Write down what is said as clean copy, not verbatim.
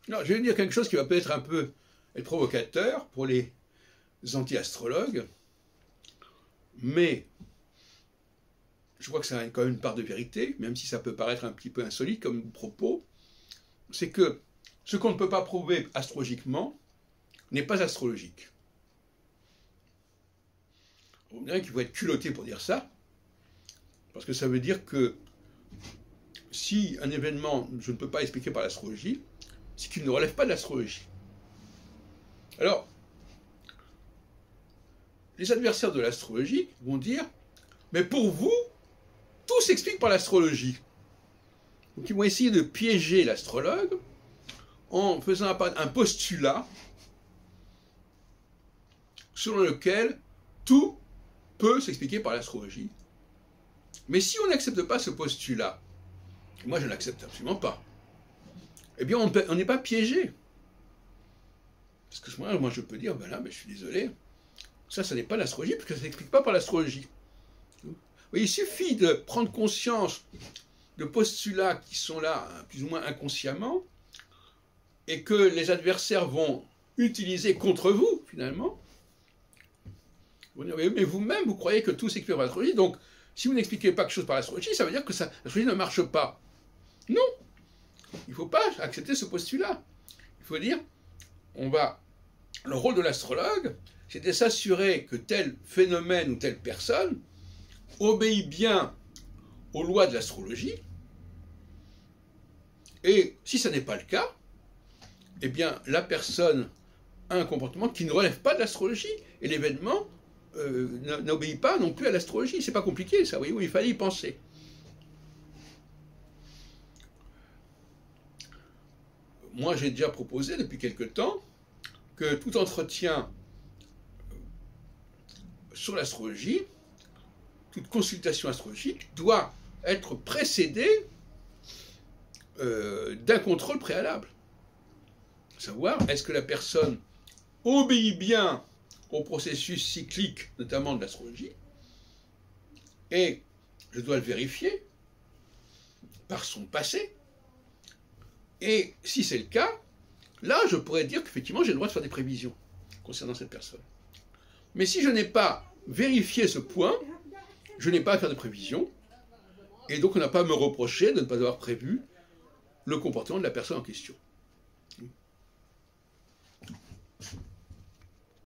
Non, je vais dire quelque chose qui va peut-être un peu être provocateur pour les anti-astrologues, mais je crois que ça a quand même une part de vérité, même si ça peut paraître un petit peu insolite comme propos, c'est que ce qu'on ne peut pas prouver astrologiquement n'est pas astrologique. On dirait qu'il faut être culotté pour dire ça, parce que ça veut dire que si un événement, je ne peux pas expliquer par l'astrologie, c'est qu'il ne relève pas de l'astrologie. Alors, les adversaires de l'astrologie vont dire, mais pour vous, tout s'explique par l'astrologie. Donc ils vont essayer de piéger l'astrologue en faisant apparaître un postulat selon lequel tout peut s'expliquer par l'astrologie. Mais si on n'accepte pas ce postulat, moi je ne l'accepte absolument pas, eh bien on n'est pas piégé. Parce que à ce moment-là, moi je peux dire, ben là, ben, je suis désolé, ça n'est pas l'astrologie, parce que ça ne s'explique pas par l'astrologie. Il suffit de prendre conscience de postulats qui sont là, plus ou moins inconsciemment, et que les adversaires vont utiliser contre vous, finalement. Vous dire, mais vous-même, vous croyez que tout s'explique par l'astrologie, donc si vous n'expliquez pas quelque chose par l'astrologie, ça veut dire que l'astrologie ne marche pas. Non, il ne faut pas accepter ce postulat. Il faut dire, le rôle de l'astrologue, c'est de s'assurer que tel phénomène ou telle personne obéit bien aux lois de l'astrologie, et si ce n'est pas le cas, eh bien la personne a un comportement qui ne relève pas de l'astrologie, et l'événement n'obéit pas non plus à l'astrologie. C'est pas compliqué ça, oui, il fallait y penser. Moi j'ai déjà proposé depuis quelque temps que tout entretien sur l'astrologie, toute consultation astrologique doit être précédée d'un contrôle préalable. Savoir, est-ce que la personne obéit bien au processus cyclique, notamment de l'astrologie, et je dois le vérifier par son passé, et si c'est le cas, là je pourrais dire qu'effectivement j'ai le droit de faire des prévisions concernant cette personne. Mais si je n'ai pas vérifié ce point, je n'ai pas à faire de prévisions, et donc on n'a pas à me reprocher de ne pas avoir prévu le comportement de la personne en question.